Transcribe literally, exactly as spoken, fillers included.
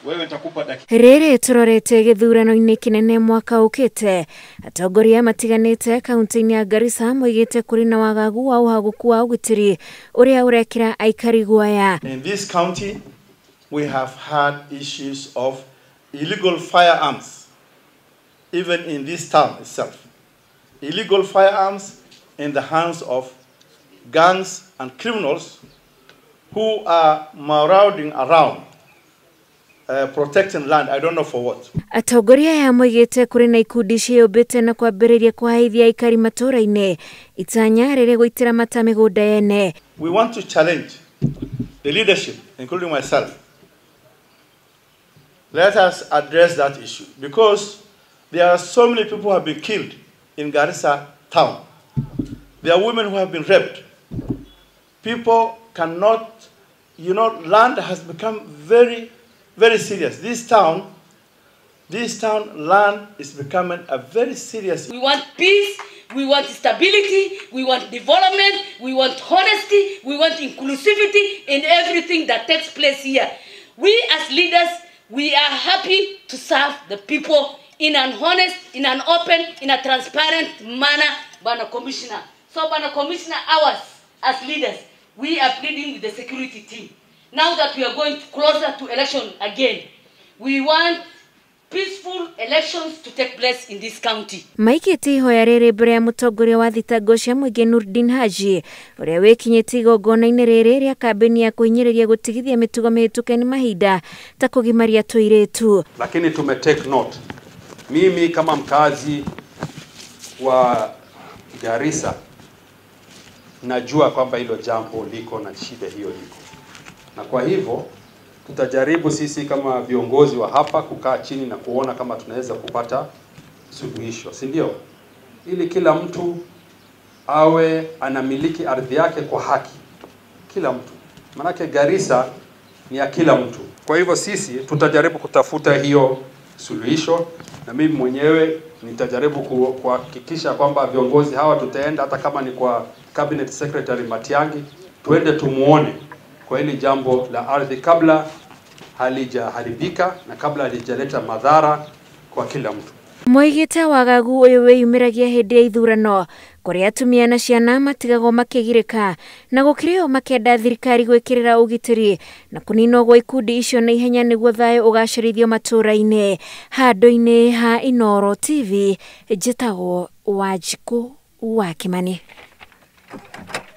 Wewe nitakupa dakika. Rere turorete githurano-ini kinene mwaka ukite. Atongoria matiganite kaunti-ini ya Garissa moigite kuri na wagagu wa uhaguku wa ugitiri uria urekira aikari guaya. In this county we have had issues of illegal firearms even in this town itself. Illegal firearms in the hands of gangs and criminals who are marauding around uh, protecting land. I don't know for what. Atongoria ya moigite kuri na ikundi ciumbite na kwambiriria kwaheithia aikari matura-ini itanya riri guitira mata migunda yene. We want to challenge the leadership, including myself. Let us address that issue because there are so many people who have been killed in Garissa town. There are women who have been raped. People cannot, you know, land has become very, very serious. This town, this town land is becoming a very serious. We want peace, we want stability, we want development, we want honesty, we want inclusivity in everything that takes place here. We as leaders, we are happy to serve the people in an honest, in an open, in a transparent manner, Bana Commissioner. So, Bana Commissioner, ours as leaders, we are pleading with the security team. Now that we are going closer to election again, we want peaceful elections to take place in this county. Maikiti ihoya riri mbere ya mutongoria wa thitango cia muingi Nurdin Haji uria wikinyiti igongona-ini riri ria kambeni ya kuhinyiriria gutigithia mitugo mihituke ni mahinda ta kugimaria tuiritu. Lakini tume take note. Mimi kama mkazi wa Garissa najua kwamba hilo jambo liko na shida hiyo liko. Na kwa hivyo tutajaribu sisi kama viongozi wa hapa kukaa chini na kuona kama tunaweza kupata suluhisho, si ndio? Ili kila mtu awe anamiliki ardhi yake kwa haki. Kila mtu. Manake Garissa ni ya kila mtu. Kwa hivyo sisi tutajaribu kutafuta hiyo suluhisho na mimi mwenyewe nitajaribu kuhakikisha kwamba viongozi hawa tutaenda hata kama ni kwa Cabinet Secretary Matiang'i tuende tumuone kwa hili jambo la ardhi kabla halijaharibika na kabla halijaleta madhara kwa kila mtu. Moigite wagagu uyu wiyumiragia hindi ya ithurano kuria atumia na ciana matigagwo makigirika na gukirio makenda thirikari gwikirira ugitiri na kuninwo gwa ikundi icio na ihenya niguo thayo ugacirithio matura-ini. Handu-ini ha Inooro T V njitagwo Wanjiku wa Kimani.